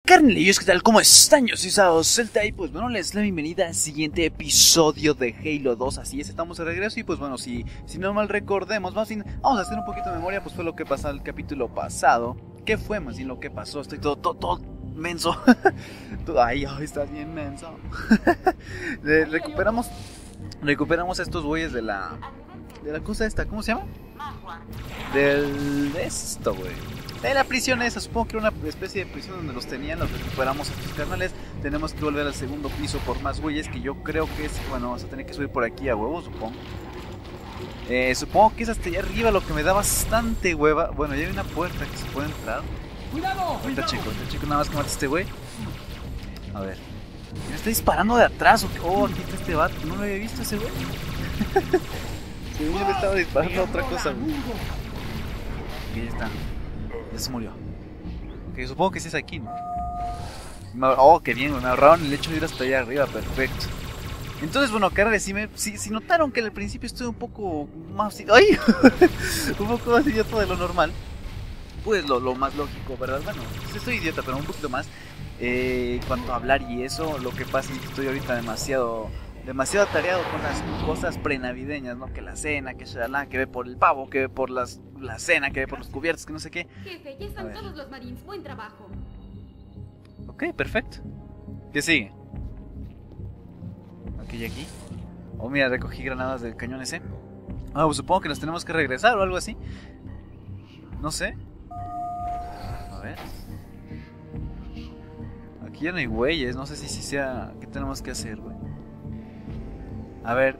Carnelillos, ¿qué tal? ¿Cómo están? Yo soy Sao Celta y pues bueno, les doy la bienvenida al siguiente episodio de Halo 2. Así es, estamos de regreso y pues bueno, si no mal recordemos, vamos a hacer un poquito de memoria, pues fue lo que pasó el capítulo pasado. ¿Qué fue más bien lo que pasó? Estoy todo menso. Ay, estás bien menso. Recuperamos a estos güeyes de la cosa esta, ¿cómo se llama? De esto, güey. De la prisión esa, supongo que era una especie de prisión donde los tenían, los recuperamos a estos carnales. Tenemos que volver al segundo piso por más güeyes, que yo creo que es, bueno, vamos a tener que subir por aquí a huevo, supongo. Supongo que es hasta allá arriba, lo que me da bastante hueva. Bueno, ya hay una puerta que se puede entrar. ¡Cuidado! Ahorita chico, nada más que mate a este güey. A ver. ¿Me está disparando de atrás? Oh, aquí está este vato, no lo había visto ese güey. Según yo le estaba disparando a otra cosa, güey. Aquí ya está. Ya se murió. Ok, supongo que sí es aquí, ¿no? Oh, qué bien, me ahorraron el hecho de ir hasta allá arriba, perfecto. Entonces, bueno, carnales, si notaron que al principio estuve un poco más... ¡Ay! Un poco más idiota de lo normal. Pues lo más lógico, ¿verdad? Bueno, sí estoy idiota, pero un poquito más. Cuanto a hablar y eso, lo que pasa es que estoy ahorita demasiado atareado con las cosas prenavideñas, ¿no? Que la cena, que shalala, que ve por el pavo, que ve por la cena, que ve por los cubiertos, que no sé qué. Jefe, ya están todos los marines. Buen trabajo. Ok, perfecto. ¿Qué sigue? Aquí y aquí. Oh, mira, recogí granadas del cañón ese. Ah, pues supongo que nos tenemos que regresar o algo así. No sé. A ver. Aquí ya no hay güeyes, no sé si sea... ¿Qué tenemos que hacer, güey? A ver.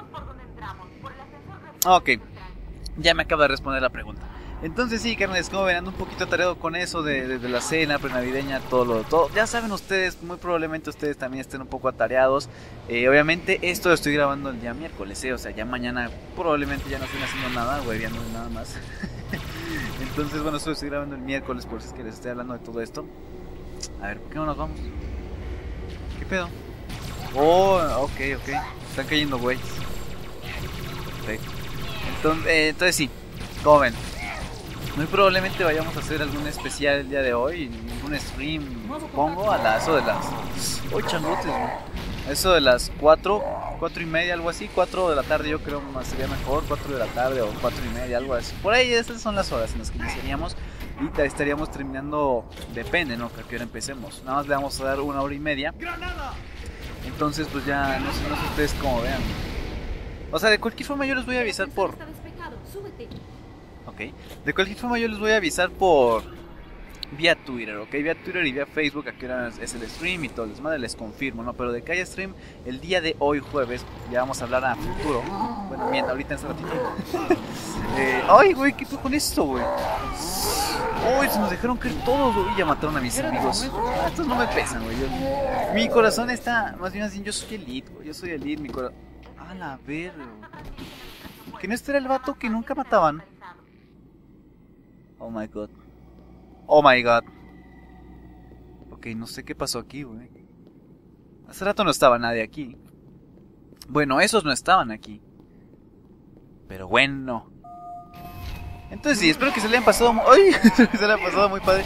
Ok, ya me acaba de responder la pregunta. Entonces sí, carnales, como ven, ando un poquito atareado con eso de la cena prenavideña, todo. Ya saben ustedes, muy probablemente ustedes también estén un poco atareados. Obviamente esto lo estoy grabando el día miércoles, o sea, ya mañana probablemente ya no estén haciendo nada, hueveando nada más. Entonces, bueno, esto lo estoy grabando el miércoles, por si es que les estoy hablando de todo esto. A ver, ¿por qué no nos vamos? ¿Qué pedo? Oh, ok. Están cayendo güeyes. Perfecto. Entonces sí, como ven, muy probablemente vayamos a hacer algún especial el día de hoy, un stream, supongo, a eso de las... ¡Uy, changotes, güey! Eso de las 4:30, algo así, 4 de la tarde yo creo más sería mejor, 4 de la tarde o 4:30, algo así. Por ahí esas son las horas en las que iniciaríamos y estaríamos terminando, depende, ¿no? Que a qué hora empecemos. Nada más le vamos a dar 1 hora y media. Entonces pues ya, no sé ustedes cómo vean. O sea, de cualquier forma yo les voy a avisar por... Ok, de cualquier forma yo les voy a avisar por... Vía Twitter, ok, vía Twitter y vía Facebook a qué hora es el stream y todo, les confirmo, ¿no? Pero de que haya stream el día de hoy jueves, ya vamos a hablar a futuro. Bueno, bien, ahorita en este ratito. Ay, güey, ¿qué fue con esto, güey? Uy, se nos dejaron caer todos, güey, ya mataron a mis amigos. Estos no me pesan, güey. Mi corazón está, más bien así, yo soy elite, güey, mi corazón... A la verga. ¿Que no este era el vato que nunca mataban? Oh my god. Ok, no sé qué pasó aquí, güey. Hace rato no estaba nadie aquí. Bueno, esos no estaban aquí. Pero bueno. Entonces sí, espero que se le hayan pasado ¡ay! Se le hayan pasado muy padre.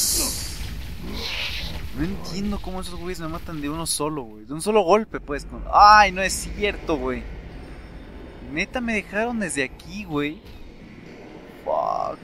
No entiendo cómo esos güeyes me matan de uno solo, güey. De un solo golpe, pues. Ay, no es cierto, güey. Neta me dejaron desde aquí, güey. Fuck.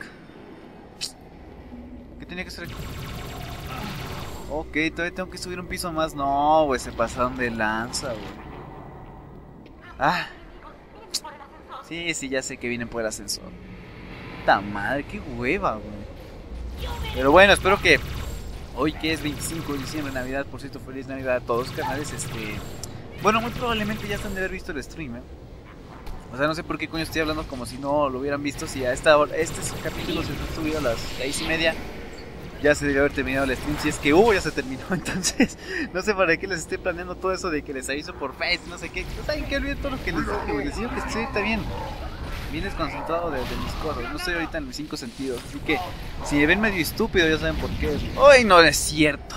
¿Qué tenía que hacer aquí? Ok, todavía tengo que subir un piso más. No, güey, se pasaron de lanza, güey. Ah. Sí, ya sé que vienen por el ascensor. Puta madre, qué hueva, güey. Pero bueno, espero que hoy, que es 25 de diciembre, Navidad, por cierto, feliz Navidad a todos, canales. Bueno, muy probablemente ya están de haber visto el stream, O sea, no sé por qué coño estoy hablando como si no lo hubieran visto. Si a esta hora, este capítulo se ha subido a las 6:30, ya se debió haber terminado el stream. Si es que ya se terminó. Entonces, no sé para qué les estoy planeando todo eso de que les aviso por Face, no sé qué. No saben que olviden todo lo que les dije, güey. Les digo que estoy ahorita bien desconcentrado de mis cosas. No estoy ahorita en mis 5 sentidos. Así que, si me ven medio estúpido, ya saben por qué. ¡Ay, no es cierto!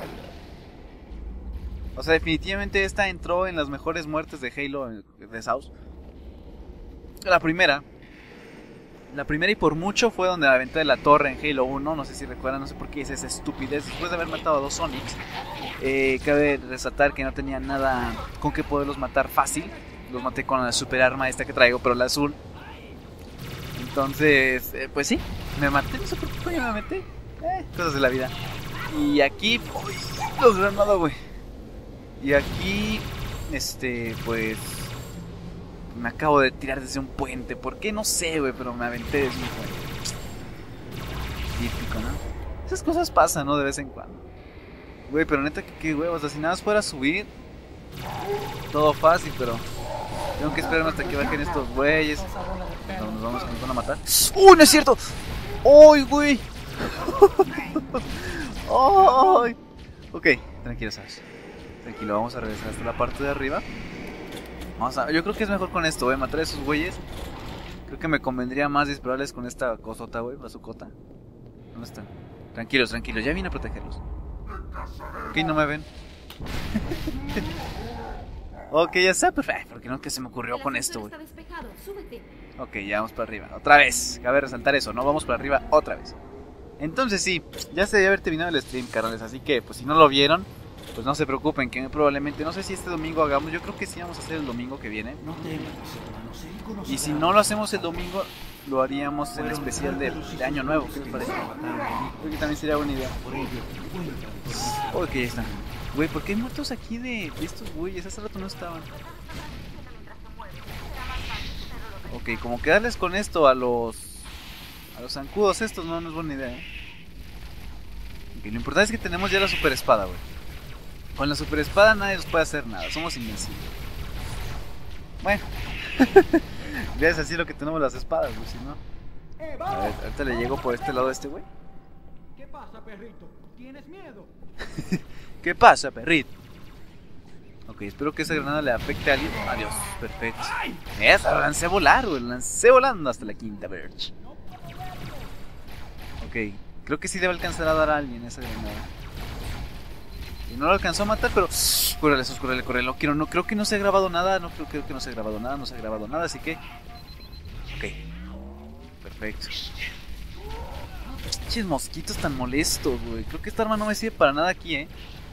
O sea, definitivamente esta entró en las mejores muertes de Halo de South. La primera. La primera y por mucho fue donde me aventé de la torre en Halo 1. No sé si recuerdan, no sé por qué hice esa estupidez. Después de haber matado a 2 Sonics, cabe resaltar que no tenía nada con que poderlos matar fácil. Los maté con la super arma esta que traigo, pero la azul. Entonces, pues sí, me maté. No sé por qué coño me maté. Cosas de la vida. Y aquí, uy, los granados, güey. Y aquí, pues me acabo de tirar desde un puente. ¿Por qué? No sé, güey, pero me aventé desde un puente. Típico, ¿no? Esas cosas pasan, ¿no? De vez en cuando. Güey, pero neta que qué huevos. O sea, si nada más fuera a subir, todo fácil, pero tengo que esperarme hasta que bajen estos güeyes. Nos vamos, que nos van a matar. ¡Uy, no es cierto! ¡Uy, güey! ¡Ay! Ok, tranquilo, ¿sabes? Tranquilo, vamos a regresar hasta la parte de arriba. Yo creo que es mejor con esto, matar a esos güeyes. Creo que me convendría más dispararles con esta cosota, güey, bazucota. ¿Dónde están? Tranquilos, tranquilos, ya vine a protegerlos. Ok, no me ven. Ok, ya está, perfecto. ¿Por qué no? ¿Qué se me ocurrió con esto, güey? Ok, ya vamos para arriba. Otra vez, cabe resaltar eso, no vamos para arriba otra vez. Entonces sí, ya se debe haber terminado el stream, carnales. Así que, pues si no lo vieron, pues no se preocupen, que probablemente, no sé si este domingo hagamos, yo creo que sí vamos a hacer el domingo que viene. Y si no lo hacemos el domingo, lo haríamos en el especial de Año Nuevo, ¿qué les parece? Creo que también sería buena idea. Ok, ya están. Güey, ¿por qué hay muertos aquí de estos güeyes? Hace rato no estaban. Ok, como que darles con esto a los zancudos estos no es buena idea, Ok, lo importante es que tenemos ya la super espada, güey. Con la super espada nadie nos puede hacer nada, somos invencibles. Bueno, ya es así lo que tenemos las espadas, güey, si no. A ver, ahorita le llego por este lado a este güey. ¿Qué pasa, perrito? ¿Tienes miedo? ¿Qué pasa, perrito? Ok, espero que esa granada le afecte a alguien. Adiós, perfecto. Esa, lo lancé a volar, güey, lo lancé volando hasta la quinta verge. Ok, creo que sí debe alcanzar a dar a alguien esa granada. Y no lo alcanzó a matar, pero... Córrele, Sos, córrele, córrele. No quiero, no, creo que no se ha grabado nada. No creo que no se ha grabado nada, no se ha grabado nada, así que... Ok. Perfecto. Pinches mosquitos tan molestos, güey. Creo que esta arma no me sirve para nada aquí,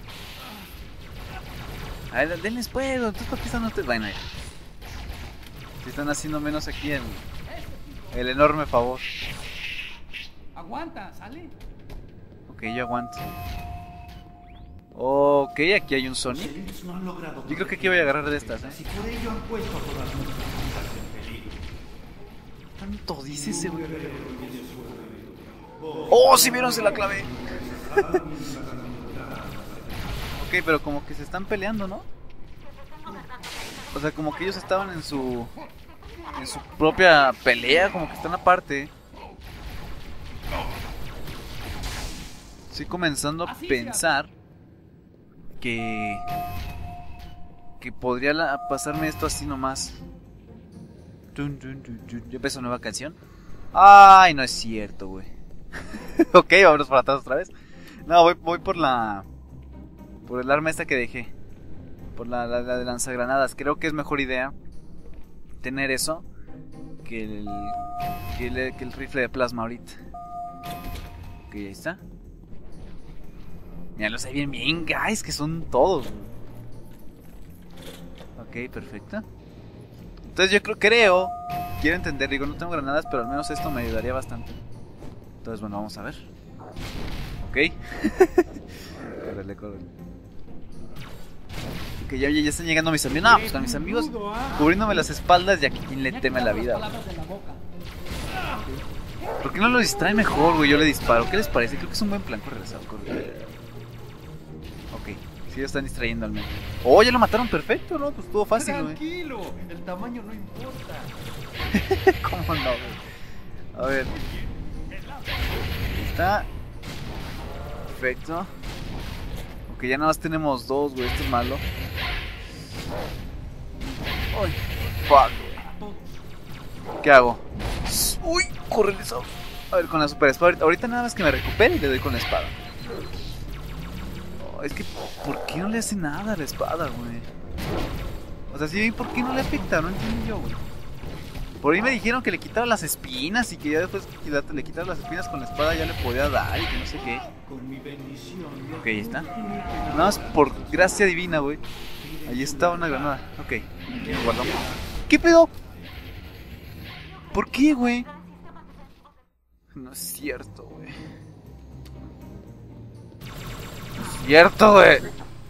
A ver, denles fuego. Entonces, ¿por qué están ustedes? Bueno, ahí. Si están haciendo menos aquí el enorme favor. Aguanta, sale. Ok, yo aguanto. Ok, aquí hay un Sonic. Yo creo que aquí voy a agarrar de estas, ¿Tanto dice ese güey? ¡Oh, si vieron! Se la clavé. Ok, pero como que se están peleando, ¿no? O sea, como que ellos estaban en su propia pelea, como que están aparte. Estoy comenzando a pensar que podría pasarme esto así nomás. ¿Ya empezó nueva canción? Ay, no es cierto, güey. Ok, vámonos para atrás otra vez. No, voy por el arma esta que dejé. Por la de lanzagranadas. Creo que es mejor idea tener eso que el rifle de plasma ahorita. Ok, ahí está. Ya lo sé bien, guys, que son todos. Ok, perfecto. Entonces yo quiero entender, digo, no tengo granadas, pero al menos esto me ayudaría bastante. Entonces, bueno, vamos a ver. Ok. Córrele. Ok, ya están llegando mis amigos. No, pues con mis amigos cubriéndome las espaldas, ya que quien le teme la vida. ¿Por qué no lo distrae mejor, güey? Yo le disparo. ¿Qué les parece? Creo que es un buen plan. Corre. Ok, sí lo están distrayendo al menos. Oh, ya lo mataron perfecto, ¿no? Pues estuvo fácil, güey. Tranquilo, el tamaño no importa. ¿Cómo no, güey? A ver. Ahí está. Perfecto. Ok, ya nada más tenemos dos, güey. Esto es malo. Uy, fuck. ¿Qué hago? Uy, corre eso. A ver, con la super espada. Ahorita nada más que me recupere y le doy con la espada. Oh, es que, ¿por qué no le hace nada a la espada, güey? O sea, sí, ¿por qué no le afecta? No entiendo yo, güey. Por ahí me dijeron que le quitaba las espinas y que ya después que le quitaba las espinas con la espada ya le podía dar y que no sé qué. Ok, ahí está. Nada más por gracia divina, güey. Ahí estaba una granada. Ok, lo guardamos. ¿Qué pedo? ¿Por qué, güey? No es cierto, güey. No es cierto, güey.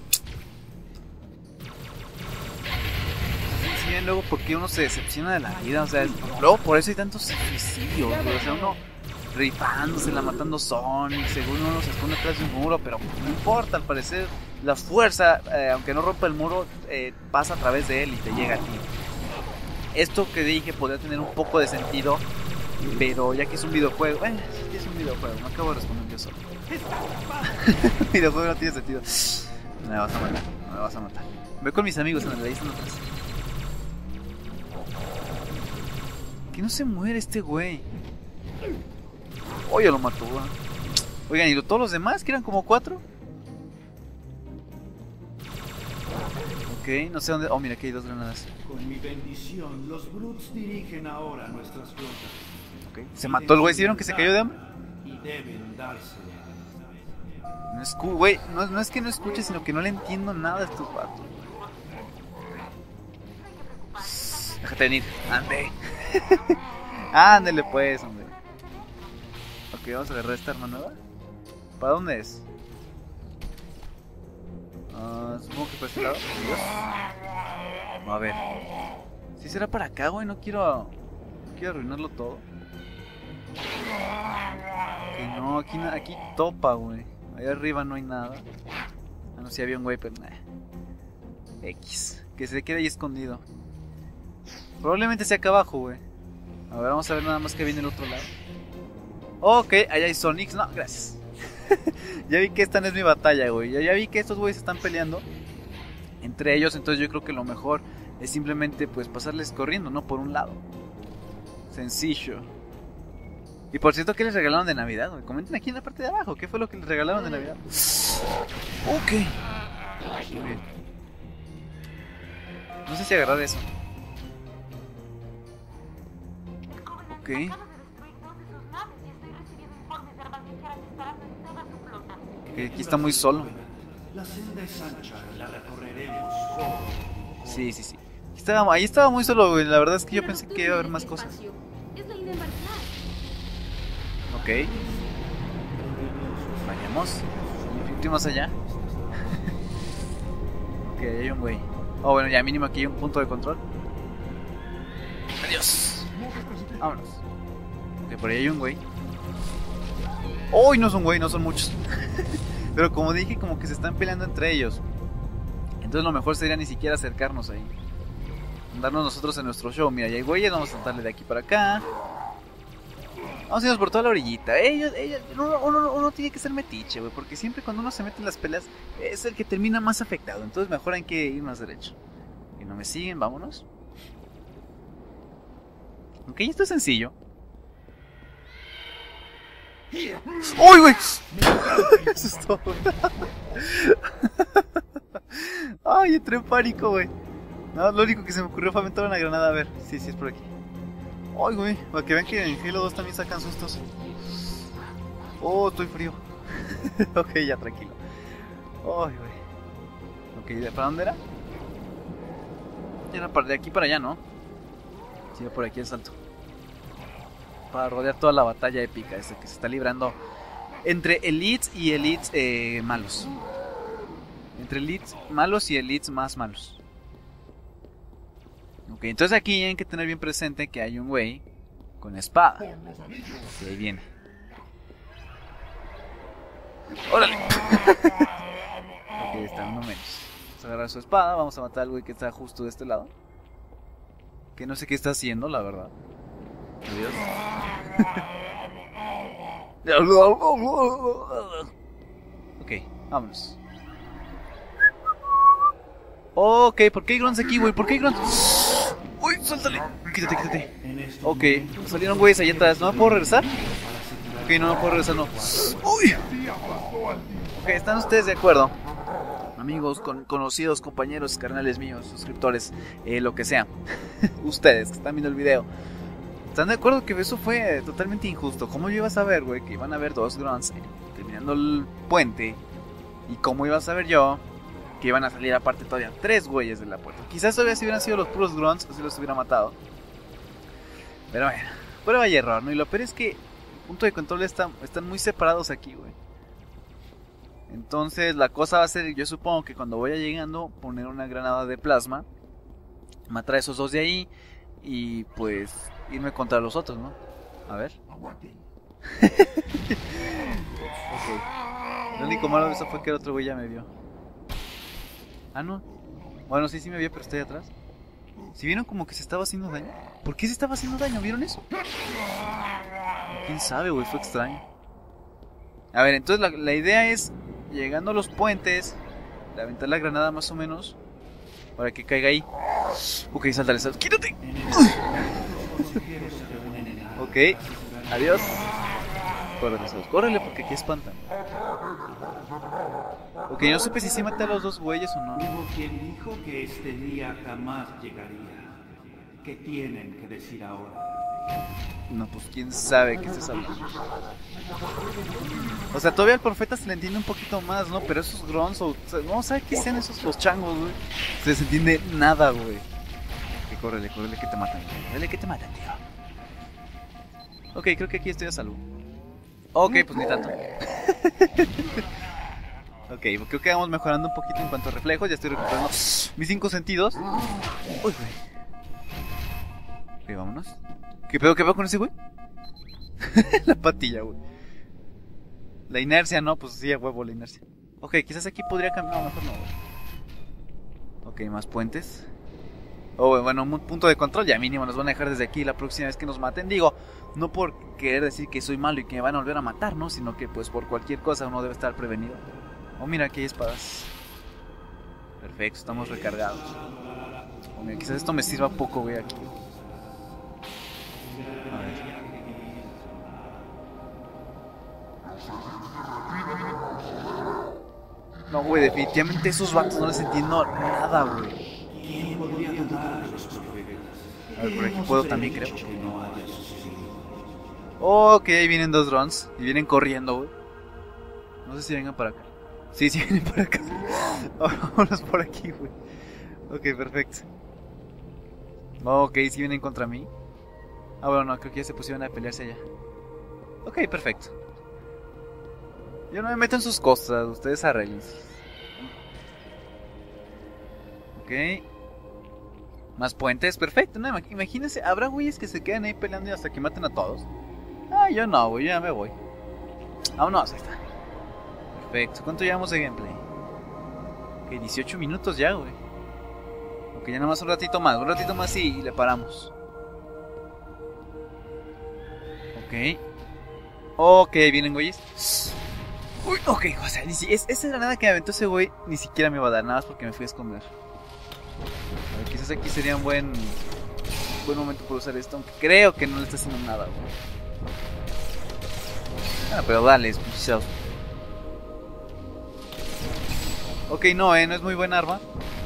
Luego porque uno se decepciona de la vida, o sea, luego por eso hay tantos suicidios, güey. O sea, uno rifándosela, matando Sonic, según uno se esconde atrás de un muro, pero no importa, al parecer la fuerza, aunque no rompa el muro, pasa a través de él y te llega a ti. Esto que dije podría tener un poco de sentido, pero ya que es un videojuego, sí es un videojuego, no acabo de responder yo solo. Un videojuego no tiene sentido. Me vas a matar, me vas a matar. Voy con mis amigos en la lista atrás. Que no se muere este güey. Oh, ya lo mató, güey. Oigan, ¿y todos los demás? Que eran como 4. Ok, no sé dónde. Oh, mira, aquí hay 2 granadas. Con mi bendición, los Brutes dirigen ahora nuestras flotas. Ok, se mató el güey. ¿Sí vieron que se cayó de hambre? Y deben darse. No, güey, no es que no escuche, sino que no le entiendo nada a estos vatos. Déjate venir, ande. Ándele pues, hombre. Ok, vamos a agarrar esta arma nueva. ¿Para dónde es? Supongo que para este lado. Dios. A ver. Si será para acá, güey, no quiero arruinarlo todo. Ok, no, aquí topa, güey. Allá arriba no hay nada. Ah, no, si había un güey, pero nah. X. Que se quede ahí escondido. Probablemente sea acá abajo, güey. A ver, vamos a ver nada más que viene del otro lado. Ok, allá hay Sonics. No, gracias. Ya vi que esta no es mi batalla, güey. Ya vi que estos güeyes están peleando entre ellos. Entonces yo creo que lo mejor es simplemente pues pasarles corriendo, ¿no? Por un lado. Sencillo. Y por cierto, ¿qué les regalaron de Navidad, güey? Comenten aquí en la parte de abajo. ¿Qué fue lo que les regalaron de Navidad? Ok. Muy bien. No sé si agarrar eso. Ok. Aquí está muy solo. La senda es ancha, la recorreremos. Sí. Ahí estaba muy solo, güey. La verdad es que yo pensé que iba a haber más cosas. Es la idea marcial. Ok. Vayamos. Un poquito más allá. Ok, ahí hay un güey. Oh, bueno, ya mínimo aquí hay un punto de control. Adiós. Vámonos. Ok, por ahí hay un güey. ¡Oh! No son güey, no son muchos. Pero como dije, como que se están peleando entre ellos. Entonces lo mejor sería ni siquiera acercarnos ahí. Andarnos nosotros en nuestro show. Mira, ya hay güeyes, vamos a darle de aquí para acá. Vamos a irnos por toda la orillita. Uno tiene que ser metiche, güey. Porque siempre cuando uno se mete en las peleas es el que termina más afectado. Entonces mejor hay que ir más derecho. Y no me siguen, vámonos. Ok, esto es sencillo. ¡Uy, güey! Eso es todo. Ay, entré en pánico, güey. No, lo único que se me ocurrió fue aventar una granada. A ver, sí, es por aquí. Ay, güey, para que vean que en Halo 2 también sacan sustos. Oh, estoy frío. Ok, ya, tranquilo. Ay, güey. Ok, ¿para dónde era? Era de aquí para allá, ¿no? Sí, por aquí el salto. Para rodear toda la batalla épica que se está librando entre elites y elites malos. Entre elites malos y elites más malos. Ok, entonces aquí hay que tener bien presente que hay un güey con espada. Y ahí viene. ¡Órale! Ok, está uno menos. Vamos a agarrar su espada, vamos a matar al güey que está justo de este lado. Que no sé qué está haciendo, la verdad. Adiós. Ok, vámonos. Ok, ¿por qué hay grunts aquí, güey? ¿Por qué hay grunts? Uy, suéltale. Quítate. Ok, salieron güeyes allá atrás. ¿No me puedo regresar? Ok, no puedo regresar, no. Uy. Ok, ¿están ustedes de acuerdo? amigos, conocidos, compañeros, carnales míos, suscriptores, lo que sea, ustedes que están viendo el video, ¿están de acuerdo que eso fue totalmente injusto? ¿Cómo yo iba a saber, güey, que iban a haber 2 grunts terminando el puente? ¿Y cómo iba a saber yo que iban a salir aparte todavía 3 güeyes de la puerta? Quizás todavía si hubieran sido los puros grunts, así los hubiera matado. Pero bueno, prueba y error, ¿no? Y lo peor es que el punto de control están muy separados aquí, güey. Entonces la cosa va a ser, yo supongo que cuando vaya llegando, poner una granada de plasma, matar a esos 2 de ahí y pues irme contra los otros, ¿no? A ver. Ok. Lo único malo de eso fue que el otro güey ya me vio. Ah, no. Bueno, sí me vio, pero estoy atrás. ¿Si vieron como que se estaba haciendo daño? ¿Por qué se estaba haciendo daño? ¿Vieron eso? ¿Quién sabe, güey? Fue extraño. A ver, entonces la idea es, llegando a los puentes, aventar la granada más o menos, para que caiga ahí. Ok, sáltale, ¡quítate! Ok, adiós. Córrele porque aquí espantan. Ok, no supe si maté a los 2 güeyes o no. Hubo quien dijo que este día jamás llegaría. ¿Qué tienen que decir ahora? No, pues quién sabe qué estés hablando. O sea, todavía al profeta se le entiende un poquito más, ¿no? Pero esos grunts no, ¿sabe qué sean esos los changos, güey? Se les entiende nada, güey. Ok, córrele que te matan. Córrele que te matan, tío. Ok, creo que aquí estoy a salvo. Ok, pues ni tanto. Ok, creo que vamos mejorando un poquito en cuanto a reflejos. Ya estoy recuperando mis 5 sentidos. Uy, güey. Ok, vámonos. ¿Qué pedo con ese güey? La patilla, güey. La inercia, no, pues sí, a huevo la inercia. Ok, quizás aquí podría cambiar. No, mejor no, güey. Ok, más puentes. Oh, bueno, un punto de control. Ya mínimo nos van a dejar desde aquí la próxima vez que nos maten. Digo, no por querer decir que soy malo y que me van a volver a matar, ¿no? Sino que pues por cualquier cosa uno debe estar prevenido. Oh, mira, aquí hay espadas. Perfecto, estamos recargados. Oh, mira, quizás esto me sirva poco, güey, aquí. A ver. No, güey, definitivamente esos vatos no les entiendo nada, güey. ¿Quién podría dudar de los profetas? A ver, por aquí puedo también, creo. Oh, ok, ahí vienen 2 drones. Y vienen corriendo, güey. No sé si vengan para acá. Sí, vienen para acá. Vámonos por aquí, güey. Ok, perfecto. Ok, sí vienen contra mí. Ah, bueno, no, creo que ya se pusieron a pelearse allá. Ok, perfecto. Yo no me meto en sus cosas, ustedes arreglense. Ok. Más puentes, perfecto. No, imagínense, habrá güeyes que se quedan ahí peleando hasta que maten a todos. Ah, yo no, güey, yo ya me voy. Vámonos, ahí está. Perfecto, ¿cuánto llevamos de gameplay? Ok, 18 minutos ya, güey. Ok, ya nada más un ratito más y le paramos. Ok. Ok, vienen güeyes. Uy, ok, o sea, esa granada que me aventó ese güey ni siquiera me va a dar, nada más porque me fui a esconder. A ver, quizás aquí sería un buen momento para usar esto, aunque creo que no le está haciendo nada, güey. Ah, pero dale, pinchados. Ok, no es muy buena arma.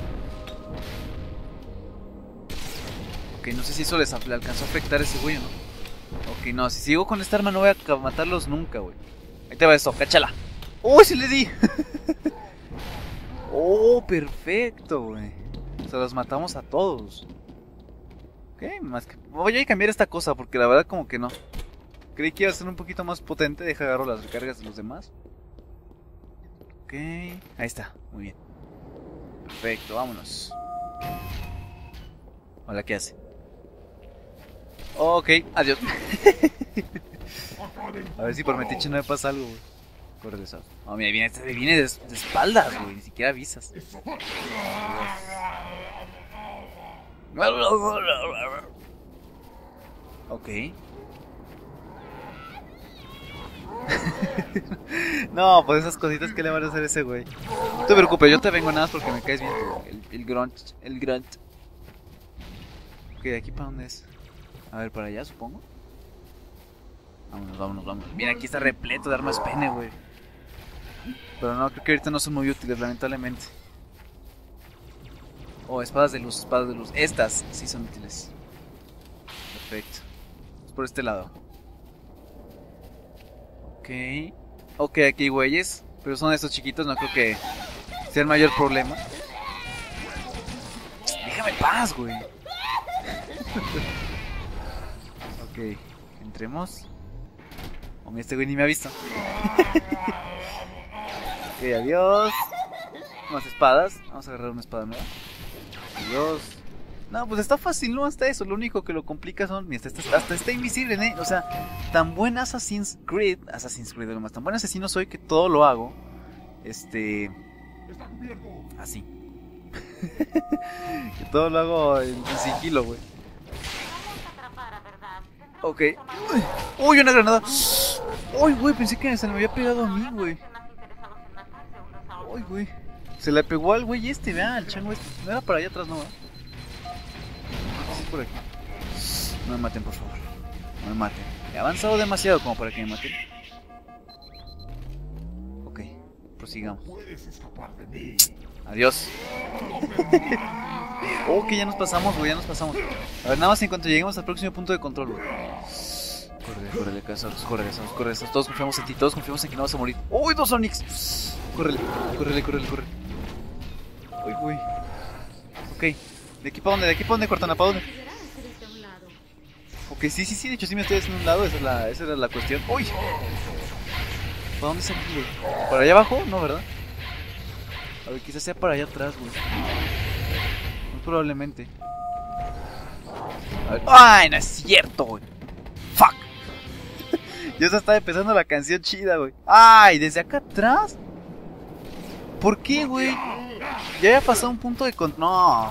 Ok, no sé si eso le alcanzó a afectar a ese güey o no. Ok, no, si sigo con esta arma no voy a matarlos nunca, güey. Ahí te va eso, cáchala. ¡Oh, sí le di! ¡Oh, perfecto, güey! Se los matamos a todos. Ok, más que... voy a cambiar esta cosa porque la verdad como que no. Creí que iba a ser un poquito más potente. Deja agarro las recargas de los demás. Ok, ahí está, muy bien. Perfecto, vámonos. Hola, ¿qué hace? Ok, adiós. A ver si por metiche no me pasa algo, güey. Corre de eso. No, mira, viene de espaldas, güey. Ni siquiera avisas. Ok. No, pues esas cositas que le van a hacer a ese güey. No te preocupes, yo te vengo nada más porque me caes bien. El grunt. Ok, ¿de aquí para dónde es? A ver, para allá, supongo. Vámonos. Mira, aquí está repleto de armas pene, güey. Pero no, creo que ahorita no son muy útiles, lamentablemente. Oh, espadas de luz, espadas de luz. Estas sí son útiles. Perfecto. Es por este lado. Ok. Ok, aquí hay güeyes. Pero son estos chiquitos, no creo que sea el mayor problema. Déjame en paz, güey. Ok, entremos. Oh, este güey ni me ha visto. Ok, adiós. Más espadas. Vamos a agarrar una espada nueva. Adiós. No, pues está fácil, no hasta eso. Lo único que lo complica son. Mira, hasta está invisible, ¿eh? O sea, tan buen Assassin's Creed nomás. Tan buen asesino soy que todo lo hago. Así. Que todo lo hago en sigilo, güey. Ok. Uy, una granada. Uy, güey, pensé que se me había pegado a mí, güey. Uy, güey. Se le pegó al güey vea, al chango este. No era para allá atrás, no, ¿eh? Sí, por aquí. No me maten, por favor. No me maten. He avanzado demasiado como para que me maten. Ok, prosigamos. Adiós. Ok, ya nos pasamos, güey, ya nos pasamos. A ver, nada más en cuanto lleguemos al próximo punto de control, güey. Córrele, cazadores, córrele. Todos confiamos en ti, todos confiamos en que no vas a morir. ¡Uy, dos Onix! Córrele. Uy, güey. Ok, ¿de aquí para dónde, Cortana? ¿Para dónde? Ok, sí, de hecho sí me estoy haciendo un lado, esa era la cuestión. ¡Uy! ¿Para dónde es aquí, güey? ¿Para allá abajo? No, ¿verdad? A ver, quizás sea para allá atrás, güey. Muy probablemente. A ver. ¡Ay, no es cierto, güey! ¡Fuck! Ya se está empezando la canción chida, güey. ¡Ay, desde acá atrás! ¿Por qué, güey? Ya había pasado un punto de control. No.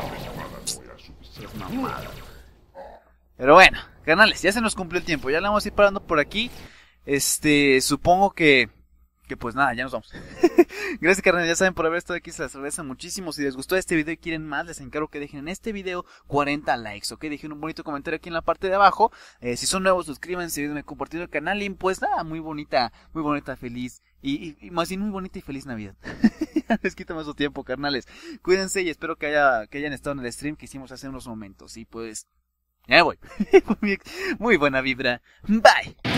Es mamada. Pero bueno, canales, ya se nos cumplió el tiempo. Ya la vamos a ir parando por aquí. Supongo que pues nada, ya nos vamos. Gracias, carnal, ya saben, por haber estado aquí, se les agradece muchísimo. Si les gustó este video y quieren más, les encargo que dejen en este video 40 likes, ¿ok? Dejen un bonito comentario aquí en la parte de abajo. Si son nuevos, suscríbanse, ayúdenme compartiendo el canal. Y pues nada, muy bonita, feliz. Y más bien muy bonita y feliz Navidad. Les quito más su tiempo, carnales. Cuídense y espero que hayan estado en el stream que hicimos hace unos momentos. Y pues, ya me voy. Muy buena vibra. Bye.